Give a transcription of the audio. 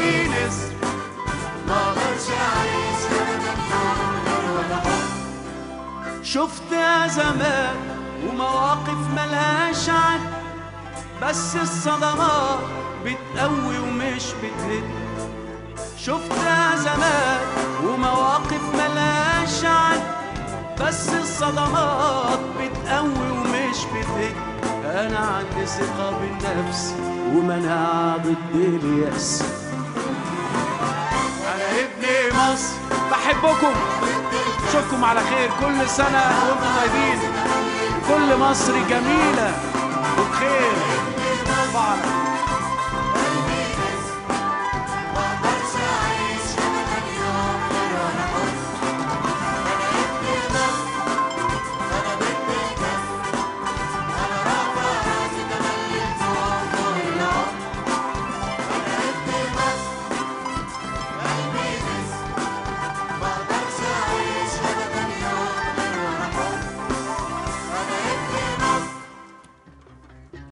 في نسر ما اقدرش اعيش ولا حب. شفت ازمات ومواقف ملهاش عد، بس الصدمات بتقوي ومش بتهد. شفت ازمات ومواقف ملهاش عد، بس الصدمات بتقوي ومش بتهد. انا عندي ثقة بالنفس ومناعة ضد اليأس. انا ابن مصر بحبكم، اشوفكم على خير كل سنة وانتم طيبين، كل مصر جميلة وبخير.